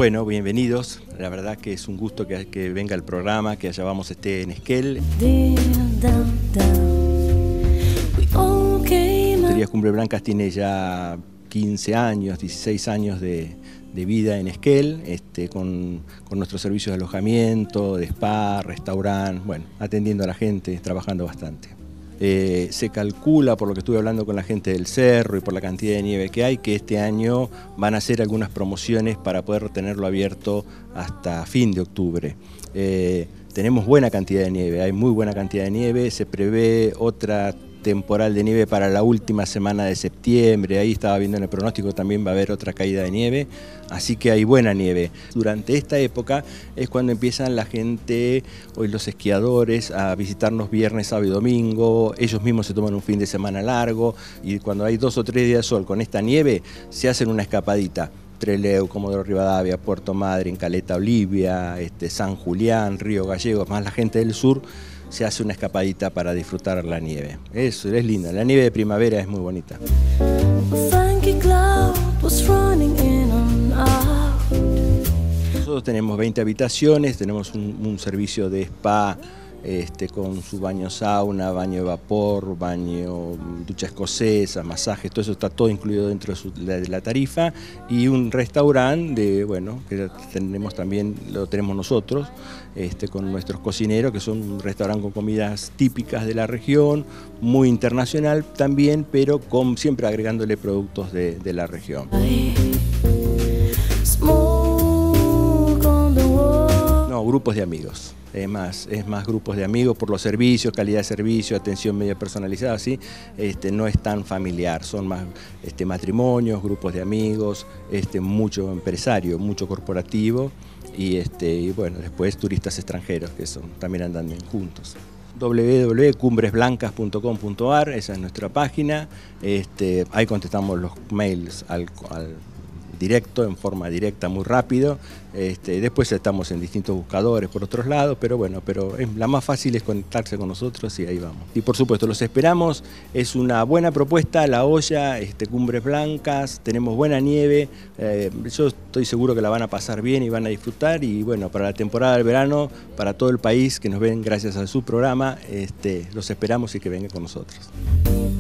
Bueno, bienvenidos. La verdad que es un gusto que venga el programa, que allá vamos esté en Esquel. Fruterías Cumbres Blancas tiene ya 15 años, 16 años de vida en Esquel, con nuestros servicios de alojamiento, de spa, restaurante, bueno, atendiendo a la gente, trabajando bastante. Se calcula, por lo que estuve hablando con la gente del cerro y por la cantidad de nieve que hay, que este año van a hacer algunas promociones para poder tenerlo abierto hasta fin de octubre. Tenemos buena cantidad de nieve, hay muy buena cantidad de nieve, se prevé otra temporal de nieve para la última semana de septiembre, ahí estaba viendo en el pronóstico, también va a haber otra caída de nieve, así que hay buena nieve. Durante esta época es cuando empiezan la gente, hoy los esquiadores, a visitarnos viernes, sábado y domingo, ellos mismos se toman un fin de semana largo y cuando hay 2 o 3 días de sol con esta nieve se hacen una escapadita. Trelew, Comodoro Rivadavia, Puerto Madryn, Caleta Olivia, San Julián, Río Gallegos, más la gente del sur, se hace una escapadita para disfrutar la nieve. Eso es linda, la nieve de primavera es muy bonita. Nosotros tenemos 20 habitaciones, tenemos un servicio de spa con su baño sauna, baño de vapor, baño, ducha escocesa, masajes, todo eso está todo incluido dentro de la tarifa, y un restaurante que tenemos también, lo tenemos nosotros, con nuestros cocineros, que son un restaurante con comidas típicas de la región, muy internacional también, pero siempre agregándole productos de la región. No, grupos de amigos. Es más grupos de amigos por los servicios, calidad de servicio, atención media personalizada, ¿sí? No es tan familiar, son más matrimonios, grupos de amigos, mucho empresario, mucho corporativo y bueno, después turistas extranjeros que también andan juntos. www.cumbresblancas.com.ar, esa es nuestra página, ahí contestamos los mails al directo, en forma directa, muy rápido. Después estamos en distintos buscadores por otros lados, pero la más fácil es conectarse con nosotros y ahí vamos. Y por supuesto, los esperamos, es una buena propuesta, La Olla, Cumbres Blancas, tenemos buena nieve, yo estoy seguro que la van a pasar bien y van a disfrutar, y bueno, para la temporada del verano, para todo el país que nos ven gracias a su programa, los esperamos y que vengan con nosotros.